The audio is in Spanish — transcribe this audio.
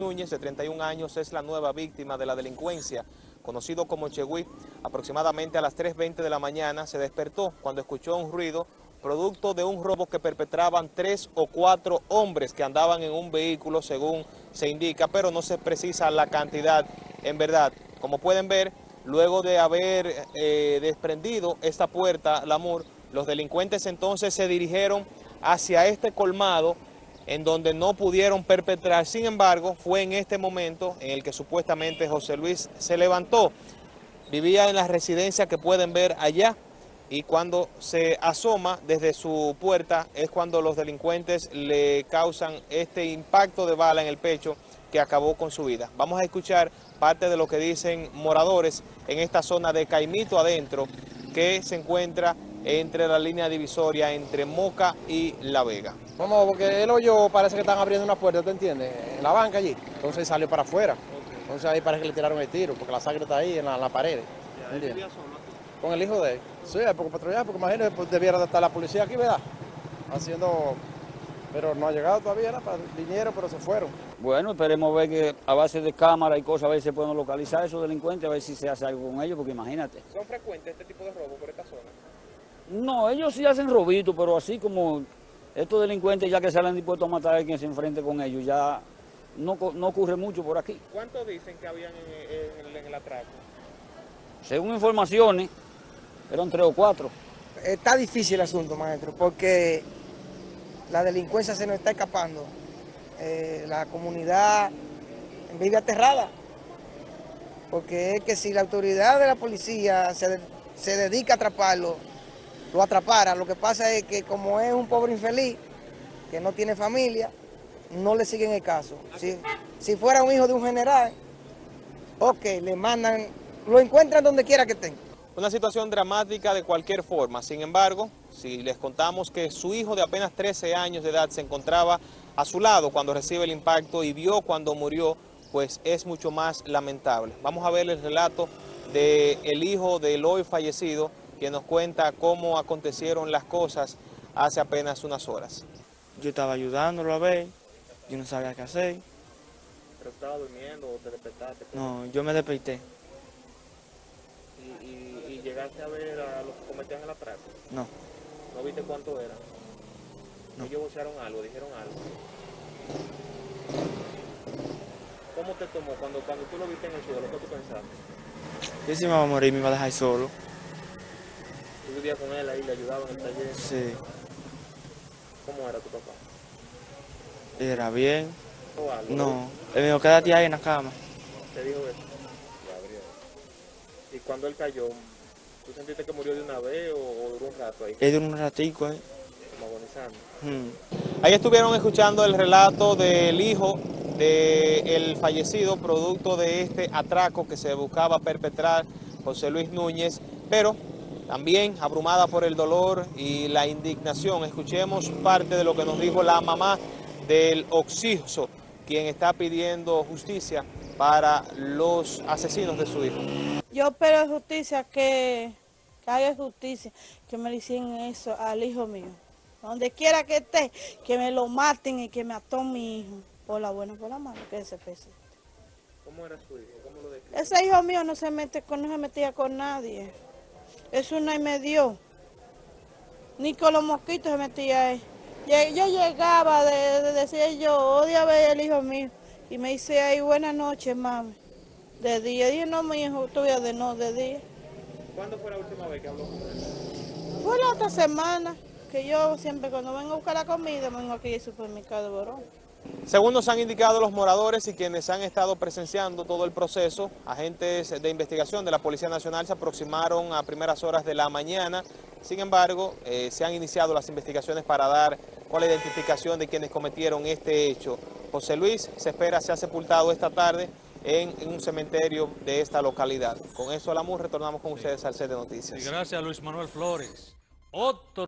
Núñez, de 31 años, es la nueva víctima de la delincuencia. Conocido como Chegüí, aproximadamente a las 3:20 de la mañana se despertó cuando escuchó un ruido producto de un robo que perpetraban 3 o 4 hombres que andaban en un vehículo, según se indica, pero no se precisa la cantidad en verdad. Como pueden ver, luego de haber desprendido esta puerta, Lamur, los delincuentes entonces se dirigieron hacia este colmado, en donde no pudieron perpetrar. Sin embargo, fue en este momento en el que supuestamente José Luis se levantó. Vivía en la residencia que pueden ver allá, y cuando se asoma desde su puerta es cuando los delincuentes le causan este impacto de bala en el pecho que acabó con su vida. Vamos a escuchar parte de lo que dicen moradores en esta zona de Caimito Adentro, que se encuentra entre la línea divisoria entre Moca y La Vega. Vamos, porque el hoyo parece que están abriendo una puerta, ¿te entiendes? En la banca allí. Entonces salió para afuera. Entonces ahí parece que le tiraron el tiro, porque la sangre está ahí en la pared. ¿Entiendes? Con el hijo de él. Sí, porque patrullar, porque imagínate, pues debiera de estar la policía aquí, ¿verdad? Haciendo... Pero no ha llegado todavía, ¿no? Vinieron, pero se fueron. Bueno, esperemos ver que a base de cámara y cosas, a ver si se pueden localizar a esos delincuentes, a ver si se hace algo con ellos, porque imagínate. ¿Son frecuentes este tipo de robos por esta zona? No, ellos sí hacen robitos, pero así como estos delincuentes ya que salen dispuestos a matar a quien se enfrente con ellos, ya no ocurre mucho por aquí. ¿Cuántos dicen que habían en el atraco? Según informaciones, eran 3 o 4. Está difícil el asunto, maestro, porque la delincuencia se nos está escapando. La comunidad vive aterrada, porque es que si la autoridad de la policía se dedica a atraparlo, lo atrapara. Lo que pasa es que como es un pobre infeliz, que no tiene familia, no le siguen el caso. Si fuera un hijo de un general, ok, le mandan, lo encuentran donde quiera que estén. Una situación dramática de cualquier forma. Sin embargo, si les contamos que su hijo de apenas 13 años de edad se encontraba a su lado cuando recibe el impacto y vio cuando murió, pues es mucho más lamentable. Vamos a ver el relato del hijo del hoy fallecido, quien nos cuenta cómo acontecieron las cosas hace apenas unas horas. Yo estaba ayudándolo a ver, yo no sabía qué hacer. ¿Pero estaba durmiendo o te despertaste? No, yo me desperté. ¿Y llegaste a ver a los que cometían el atraco? No. ¿No viste cuánto eran? No. Ellos vocearon algo, dijeron algo. ¿Cómo te tomó cuando tú lo viste en el suelo? ¿Qué tú pensaste? Yo sí me iba a morir, me iba a dejar solo. ¿Tú vivías con él ahí, le ayudabas en el taller? Sí. ¿Cómo era tu papá? Era bien. ¿O algo? No. Él me dijo, quédate ahí en la cama. ¿Te dijo eso? ¿Y cuando él cayó, tú sentiste que murió de una vez o duró un rato ahí? Él duró un ratico ahí. Como agonizando. Ahí estuvieron escuchando el relato del hijo del fallecido, producto de este atraco que se buscaba perpetrar José Luis Núñez, pero también abrumada por el dolor y la indignación. Escuchemos parte de lo que nos dijo la mamá del occiso, quien está pidiendo justicia para los asesinos de su hijo. Yo espero justicia, que haya justicia, que me le hicieran eso al hijo mío. Donde quiera que esté, que me lo maten y que me ató mi hijo. Por la buena, por la mala, que se pese. ¿Cómo era su hijo? ¿Cómo lo describe? Ese hijo mío no se metía con nadie. Eso no me dio. Ni con los mosquitos se metía él. Yo llegaba de decir yo, odio a ver el hijo mío. Y me dice, ay, buenas noches, mami. De día. Dije, no, mi hijo, todavía de día. ¿Cuándo fue la última vez que habló con él? Fue la otra semana, que yo siempre cuando vengo a buscar la comida, vengo aquí al supermercado de Borón. Según nos han indicado los moradores y quienes han estado presenciando todo el proceso, agentes de investigación de la Policía Nacional se aproximaron a primeras horas de la mañana. Sin embargo, se han iniciado las investigaciones para dar con la identificación de quienes cometieron este hecho. José Luis se espera sea sepultado esta tarde en un cementerio de esta localidad. Con eso, Lamur, retornamos con ustedes al set de noticias. Y gracias a Luis Manuel Flores. Otro